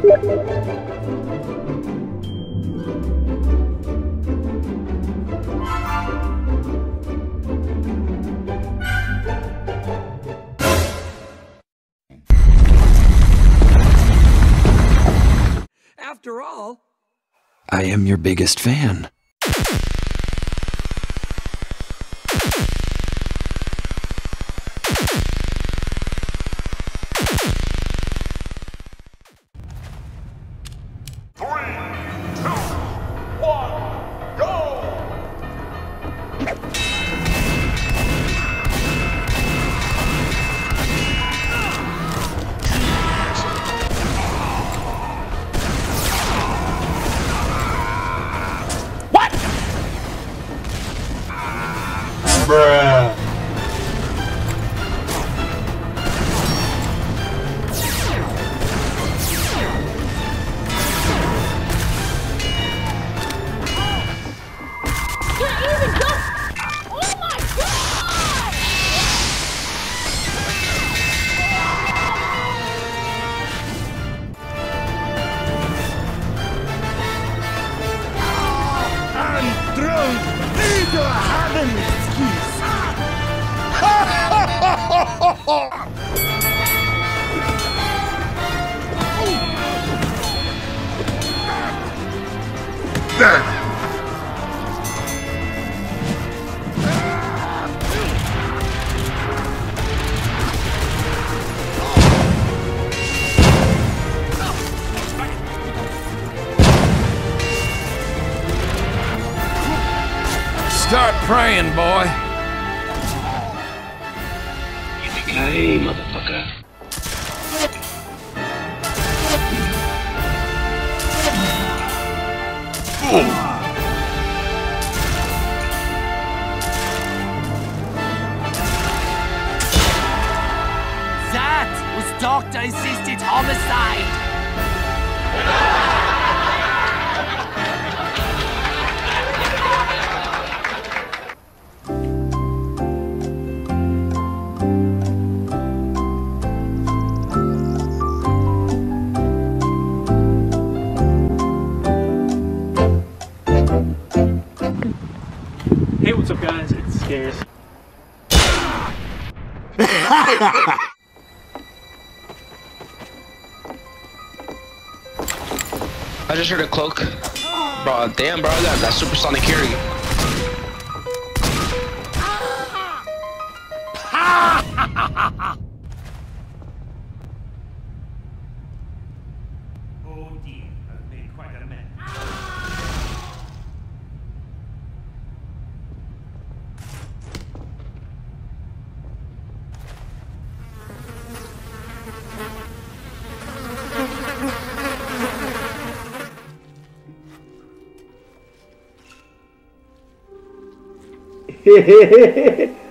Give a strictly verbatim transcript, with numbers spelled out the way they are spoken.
After all, I am your biggest fan. Bruh. start praying, boy. Yippee-ki-yay, motherfucker. That was doctor-assisted homicide! Hey, what's up, guys? It's Scares. I just heard a cloak. Bro, damn, bro, I got that supersonic hearing. Oh dear, I've made quite a mess. Hehehehe